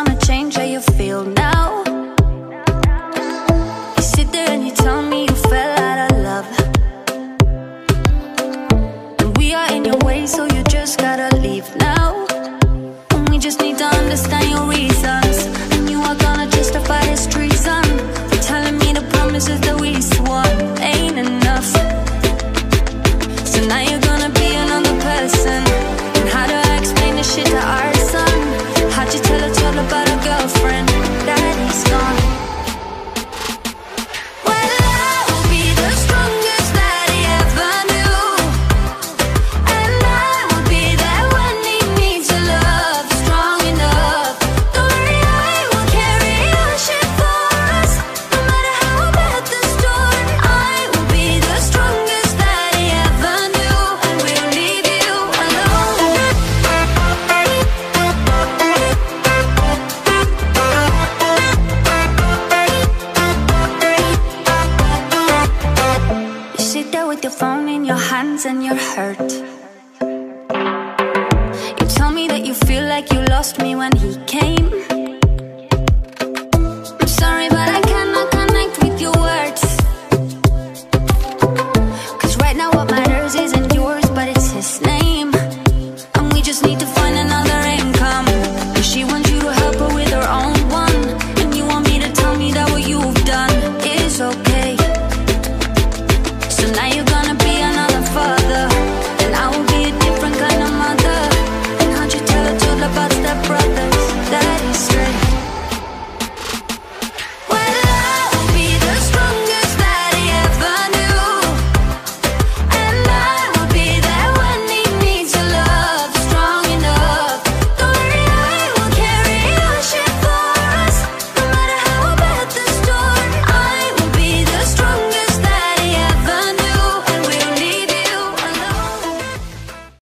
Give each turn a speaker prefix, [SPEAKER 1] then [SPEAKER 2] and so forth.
[SPEAKER 1] gonna change how you feel now. You sit there and you tell me you fell out of love, and we are in your way, so you just gotta leave now. And we just need to understand your reasons, and you are gonna justify this treason. You're telling me the promises that we swore ain't enough, so now you're gonna be another person. And how do I explain this shit to our son? How'd you tell a child about a girlfriend that he's gone? Well, I will be the strongest that he ever knew, and I will be there when he needs a love strong enough. Don't worry, I will carry your shit for us, no matter how bad the storm. I will be the strongest that he ever knew, and we'll leave you alone. You sit there with your phone in your hands and you're hurt. You tell me that you feel like you lost me when he came.